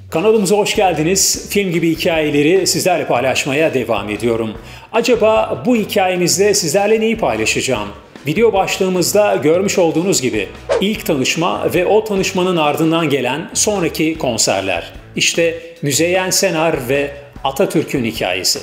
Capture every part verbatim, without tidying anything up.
Kanalımıza hoş geldiniz. Film gibi hikayeleri sizlerle paylaşmaya devam ediyorum. Acaba bu hikayemizde sizlerle neyi paylaşacağım? Video başlığımızda görmüş olduğunuz gibi ilk tanışma ve o tanışmanın ardından gelen sonraki konserler. İşte Müzeyyen Senar ve Atatürk'ün hikayesi.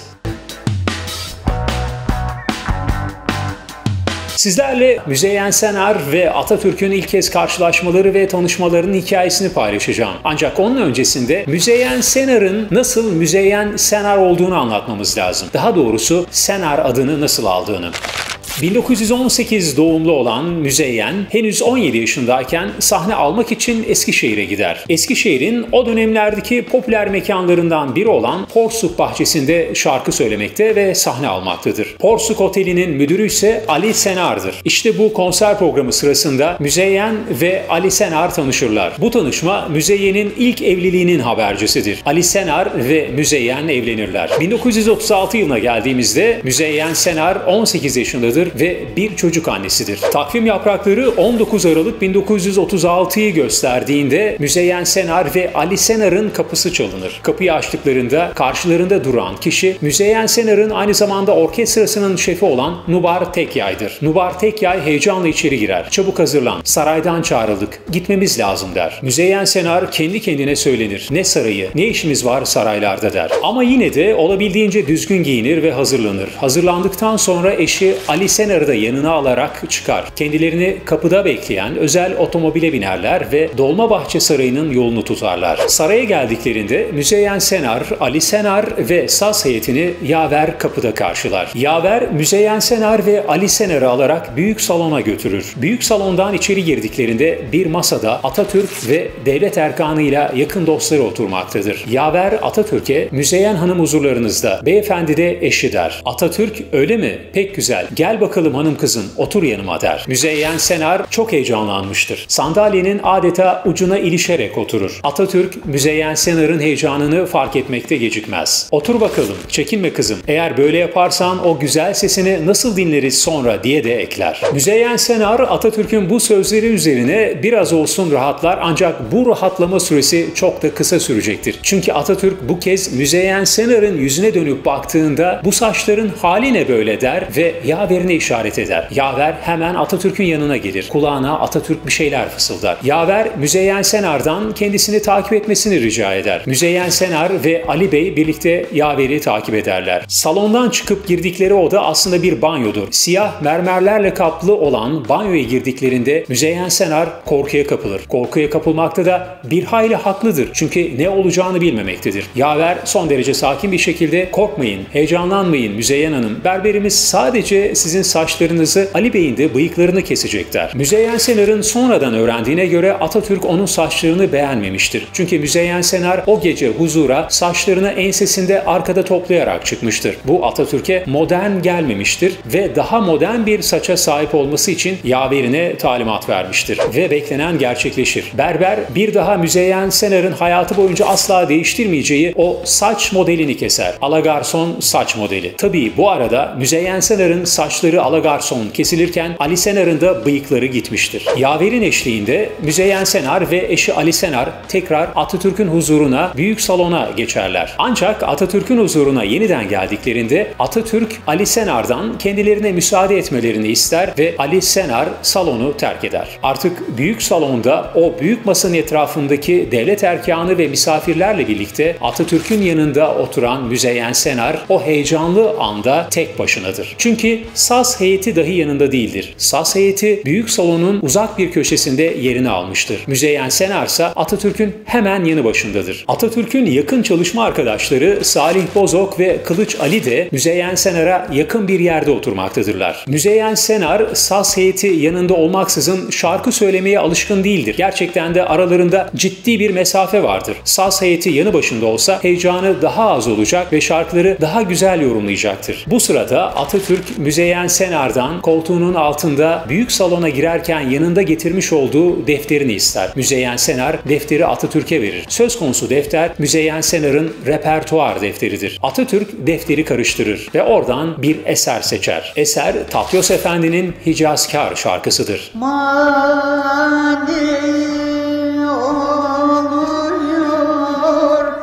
Sizlerle Müzeyyen Senar ve Atatürk'ün ilk kez karşılaşmaları ve tanışmalarının hikayesini paylaşacağım. Ancak onun öncesinde Müzeyyen Senar'ın nasıl Müzeyyen Senar olduğunu anlatmamız lazım. Daha doğrusu Senar adını nasıl aldığını. bin dokuz yüz on sekiz doğumlu olan Müzeyyen henüz on yedi yaşındayken sahne almak için Eskişehir'e gider. Eskişehir'in o dönemlerdeki popüler mekanlarından biri olan Porsuk Bahçesi'nde şarkı söylemekte ve sahne almaktadır. Porsuk Oteli'nin müdürü ise Ali Senar'dır. İşte bu konser programı sırasında Müzeyyen ve Ali Senar tanışırlar. Bu tanışma Müzeyyen'in ilk evliliğinin habercisidir. Ali Senar ve Müzeyyen evlenirler. bin dokuz yüz otuz altı yılına geldiğimizde Müzeyyen Senar on sekiz yaşındadır ve bir çocuk annesidir. Takvim yaprakları on dokuz Aralık bin dokuz yüz otuz altıyı gösterdiğinde Müzeyyen Senar ve Ali Senar'ın kapısı çalınır. Kapıyı açtıklarında karşılarında duran kişi Müzeyyen Senar'ın aynı zamanda orkestrasının şefi olan Nubar Tekyay'dır. Nubar Tekyay heyecanla içeri girer. "Çabuk hazırlan, saraydan çağrıldık, gitmemiz lazım" der. Müzeyyen Senar kendi kendine söylenir. "Ne sarayı, ne işimiz var saraylarda" der. Ama yine de olabildiğince düzgün giyinir ve hazırlanır. Hazırlandıktan sonra eşi Ali Senar'ı da yanına alarak çıkar. Kendilerini kapıda bekleyen özel otomobile binerler ve Dolmabahçe Sarayı'nın yolunu tutarlar. Saraya geldiklerinde Müzeyyen Senar, Ali Senar ve saz heyetini yaver kapıda karşılar. Yaver, Müzeyyen Senar ve Ali Senar'ı alarak büyük salona götürür. Büyük salondan içeri girdiklerinde bir masada Atatürk ve devlet erkanıyla yakın dostları oturmaktadır. Yaver Atatürk'e "Müzeyyen Hanım huzurlarınızda, beyefendi de eşi" der. Atatürk "Öyle mi? Pek güzel. Gel bakalım hanım kızın, otur yanıma" der. Müzeyyen Senar çok heyecanlanmıştır. Sandalyenin adeta ucuna ilişerek oturur. Atatürk, Müzeyyen Senar'ın heyecanını fark etmekte gecikmez. "Otur bakalım, çekinme kızım. Eğer böyle yaparsan o güzel sesini nasıl dinleriz sonra" diye de ekler. Müzeyyen Senar, Atatürk'ün bu sözleri üzerine biraz olsun rahatlar, ancak bu rahatlama süresi çok da kısa sürecektir. Çünkü Atatürk bu kez Müzeyyen Senar'ın yüzüne dönüp baktığında "Bu saçların hali ne böyle" der ve yaverine işaret eder. Yaver hemen Atatürk'ün yanına gelir. Kulağına Atatürk bir şeyler fısıldar. Yaver, Müzeyyen Senar'dan kendisini takip etmesini rica eder. Müzeyyen Senar ve Ali Bey birlikte yaveri takip ederler. Salondan çıkıp girdikleri oda aslında bir banyodur. Siyah mermerlerle kaplı olan banyoya girdiklerinde Müzeyyen Senar korkuya kapılır. Korkuya kapılmakta da bir hayli haklıdır. Çünkü ne olacağını bilmemektedir. Yaver son derece sakin bir şekilde "Korkmayın, heyecanlanmayın Müzeyyen Hanım. Berberimiz sadece sizin saçlarınızı, Ali Bey'in de bıyıklarını kesecekler." Müzeyyen Senar'ın sonradan öğrendiğine göre Atatürk onun saçlarını beğenmemiştir. Çünkü Müzeyyen Senar o gece huzura saçlarını ensesinde arkada toplayarak çıkmıştır. Bu Atatürk'e modern gelmemiştir ve daha modern bir saça sahip olması için yaverine talimat vermiştir. Ve beklenen gerçekleşir. Berber bir daha Müzeyyen Senar'ın hayatı boyunca asla değiştirmeyeceği o saç modelini keser. Alagarson saç modeli. Tabii bu arada Müzeyyen Senar'ın saçları alagarson kesilirken Ali Senar'ın da bıyıkları gitmiştir. Yaverin eşliğinde Müzeyyen Senar ve eşi Ali Senar tekrar Atatürk'ün huzuruna, büyük salona geçerler. Ancak Atatürk'ün huzuruna yeniden geldiklerinde Atatürk Ali Senar'dan kendilerine müsaade etmelerini ister ve Ali Senar salonu terk eder. Artık büyük salonda o büyük masanın etrafındaki devlet erkanı ve misafirlerle birlikte Atatürk'ün yanında oturan Müzeyyen Senar o heyecanlı anda tek başınadır. Çünkü saz heyeti dahi yanında değildir. Saz heyeti büyük salonun uzak bir köşesinde yerini almıştır. Müzeyyen Senar ise Atatürk'ün hemen yanı başındadır. Atatürk'ün yakın çalışma arkadaşları Salih Bozok ve Kılıç Ali de Müzeyyen Senar'a yakın bir yerde oturmaktadırlar. Müzeyyen Senar saz heyeti yanında olmaksızın şarkı söylemeye alışkın değildir. Gerçekten de aralarında ciddi bir mesafe vardır. Saz heyeti yanı başında olsa heyecanı daha az olacak ve şarkıları daha güzel yorumlayacaktır. Bu sırada Atatürk Müzeyyen Senar'dan koltuğunun altında büyük salona girerken yanında getirmiş olduğu defterini ister. Müzeyyen Senar defteri Atatürk'e verir. Söz konusu defter Müzeyyen Senar'ın repertuar defteridir. Atatürk defteri karıştırır ve oradan bir eser seçer. Eser Tatyos Efendi'nin Hicazkar şarkısıdır. Mani oluyor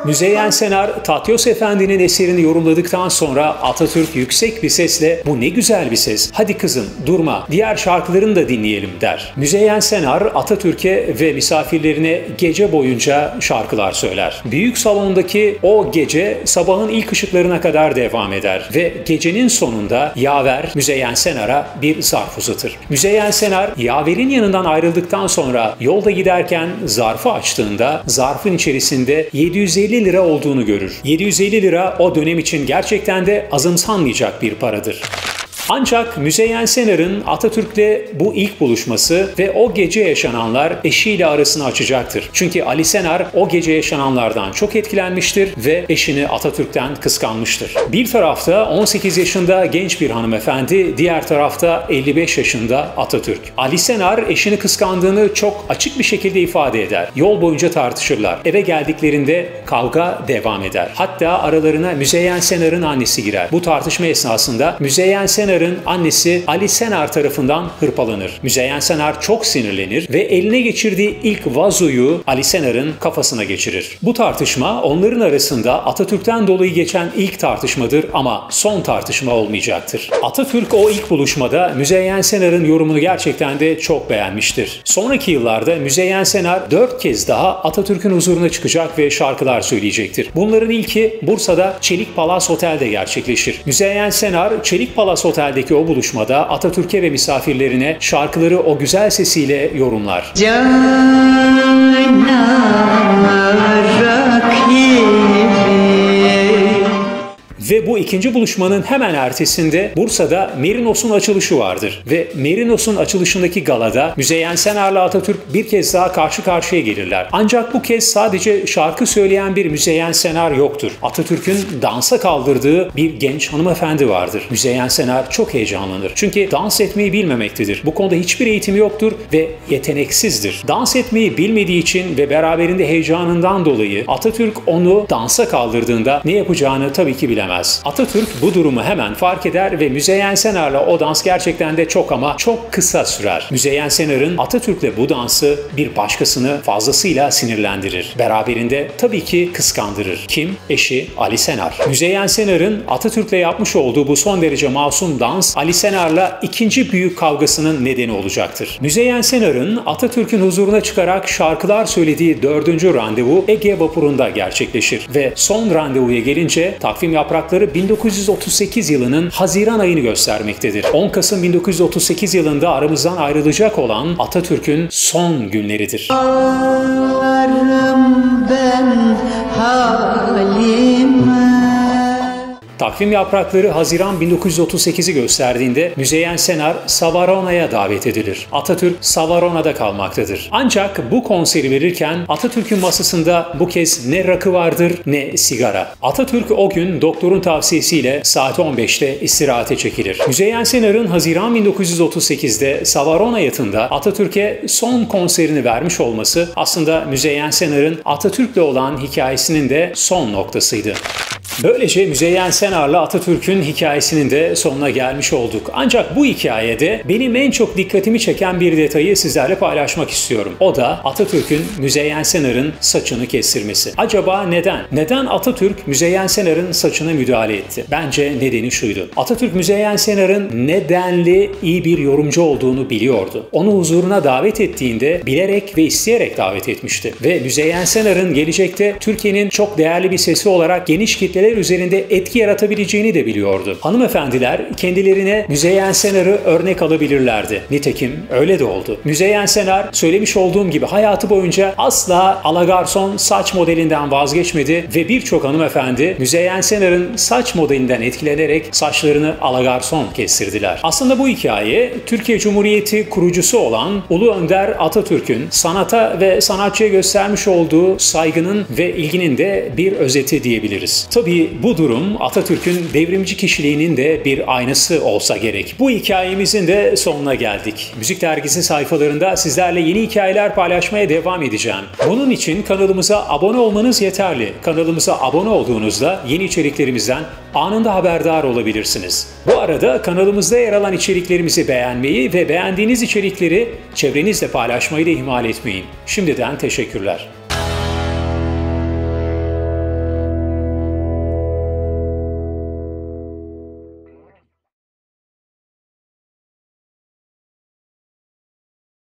Müzeyyen Senar, Tatyos Efendi'nin eserini yorumladıktan sonra Atatürk yüksek bir sesle "Bu ne güzel bir ses, hadi kızım durma, diğer şarkılarını da dinleyelim" der. Müzeyyen Senar, Atatürk'e ve misafirlerine gece boyunca şarkılar söyler. Büyük salondaki o gece sabahın ilk ışıklarına kadar devam eder ve gecenin sonunda yaver Müzeyyen Senar'a bir zarf uzatır. Müzeyyen Senar, yaverin yanından ayrıldıktan sonra yolda giderken zarfı açtığında zarfın içerisinde yedi yüz elli lira olduğunu görür. yedi yüz elli lira o dönem için gerçekten de azımsanmayacak bir paradır. Ancak Müzeyyen Senar'ın Atatürk'le bu ilk buluşması ve o gece yaşananlar eşiyle arasını açacaktır. Çünkü Ali Senar o gece yaşananlardan çok etkilenmiştir ve eşini Atatürk'ten kıskanmıştır. Bir tarafta on sekiz yaşında genç bir hanımefendi, diğer tarafta elli beş yaşında Atatürk. Ali Senar eşini kıskandığını çok açık bir şekilde ifade eder. Yol boyunca tartışırlar. Eve geldiklerinde kavga devam eder. Hatta aralarına Müzeyyen Senar'ın annesi girer. Bu tartışma esnasında Müzeyyen Senar annesi Ali Senar tarafından hırpalanır. Müzeyyen Senar çok sinirlenir ve eline geçirdiği ilk vazoyu Ali Senar'ın kafasına geçirir. Bu tartışma onların arasında Atatürk'ten dolayı geçen ilk tartışmadır ama son tartışma olmayacaktır. Atatürk o ilk buluşmada Müzeyyen Senar'ın yorumunu gerçekten de çok beğenmiştir. Sonraki yıllarda Müzeyyen Senar dört kez daha Atatürk'ün huzuruna çıkacak ve şarkılar söyleyecektir. Bunların ilki Bursa'da Çelik Palas Otel'de gerçekleşir. Müzeyyen Senar Çelik Palas Otel Oteldeki o buluşmada Atatürk'e ve misafirlerine şarkıları o güzel sesiyle yorumlar. Ve bu ikinci buluşmanın hemen ertesinde Bursa'da Merinos'un açılışı vardır. Ve Merinos'un açılışındaki galada Müzeyyen Senar'la Atatürk bir kez daha karşı karşıya gelirler. Ancak bu kez sadece şarkı söyleyen bir Müzeyyen Senar yoktur. Atatürk'ün dansa kaldırdığı bir genç hanımefendi vardır. Müzeyyen Senar çok heyecanlanır. Çünkü dans etmeyi bilmemektedir. Bu konuda hiçbir eğitimi yoktur ve yeteneksizdir. Dans etmeyi bilmediği için ve beraberinde heyecanından dolayı Atatürk onu dansa kaldırdığında ne yapacağını tabii ki bilemez. Atatürk bu durumu hemen fark eder ve Müzeyyen Senar'la o dans gerçekten de çok ama çok kısa sürer. Müzeyyen Senar'ın Atatürk'le bu dansı bir başkasını fazlasıyla sinirlendirir. Beraberinde tabii ki kıskandırır. Kim? Eşi Ali Senar. Müzeyyen Senar'ın Atatürk'le yapmış olduğu bu son derece masum dans Ali Senar'la ikinci büyük kavgasının nedeni olacaktır. Müzeyyen Senar'ın Atatürk'ün huzuruna çıkarak şarkılar söylediği dördüncü randevu Ege vapurunda gerçekleşir ve son randevuya gelince takvim yaprak bin dokuz yüz otuz sekiz yılının Haziran ayını göstermektedir. on Kasım bin dokuz yüz otuz sekiz yılında aramızdan ayrılacak olan Atatürk'ün son günleridir. Ağlarım ben halime. Takvim yaprakları Haziran bin dokuz yüz otuz sekizi gösterdiğinde Müzeyyen Senar Savarona'ya davet edilir. Atatürk Savarona'da kalmaktadır. Ancak bu konseri verirken Atatürk'ün masasında bu kez ne rakı vardır ne sigara. Atatürk o gün doktorun tavsiyesiyle saat on beşte istirahate çekilir. Müzeyyen Senar'ın Haziran bin dokuz yüz otuz sekizde Savarona yatında Atatürk'e son konserini vermiş olması aslında Müzeyyen Senar'ın Atatürk'le olan hikayesinin de son noktasıydı. Böylece Müzeyyen Senar'la Atatürk'ün hikayesinin de sonuna gelmiş olduk. Ancak bu hikayede benim en çok dikkatimi çeken bir detayı sizlerle paylaşmak istiyorum. O da Atatürk'ün Müzeyyen Senar'ın saçını kestirmesi. Acaba neden? Neden Atatürk Müzeyyen Senar'ın saçına müdahale etti? Bence nedeni şuydu. Atatürk Müzeyyen Senar'ın nedenli iyi bir yorumcu olduğunu biliyordu. Onu huzuruna davet ettiğinde bilerek ve isteyerek davet etmişti. Ve Müzeyyen Senar'ın gelecekte Türkiye'nin çok değerli bir sesi olarak geniş kitle üzerinde etki yaratabileceğini de biliyordu. Hanımefendiler kendilerine Müzeyyen Senar'ı örnek alabilirlerdi. Nitekim öyle de oldu. Müzeyyen Senar söylemiş olduğum gibi hayatı boyunca asla alagarson saç modelinden vazgeçmedi ve birçok hanımefendi Müzeyyen Senar'ın saç modelinden etkilenerek saçlarını alagarson kestirdiler. Aslında bu hikaye Türkiye Cumhuriyeti kurucusu olan Ulu Önder Atatürk'ün sanata ve sanatçıya göstermiş olduğu saygının ve ilginin de bir özeti diyebiliriz. Tabii bu durum Atatürk'ün devrimci kişiliğinin de bir aynası olsa gerek. Bu hikayemizin de sonuna geldik. Müzik Dergisi sayfalarında sizlerle yeni hikayeler paylaşmaya devam edeceğim. Bunun için kanalımıza abone olmanız yeterli. Kanalımıza abone olduğunuzda yeni içeriklerimizden anında haberdar olabilirsiniz. Bu arada kanalımızda yer alan içeriklerimizi beğenmeyi ve beğendiğiniz içerikleri çevrenizle paylaşmayı da ihmal etmeyin. Şimdiden teşekkürler.